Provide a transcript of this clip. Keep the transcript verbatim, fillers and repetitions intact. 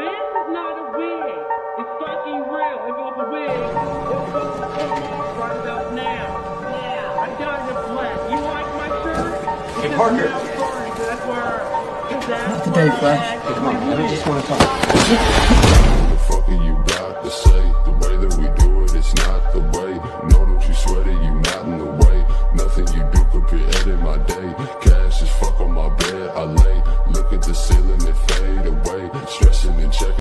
is not a wig. It's fucking real. If it was a wig, it would come off right about now. Yeah. I got it in black. You like my shirt? Hey, Parker. That's where. Not today, Flash. Come on, man. I just want to talk. What the fuck are you got to say? The way that we do it, it's not the way.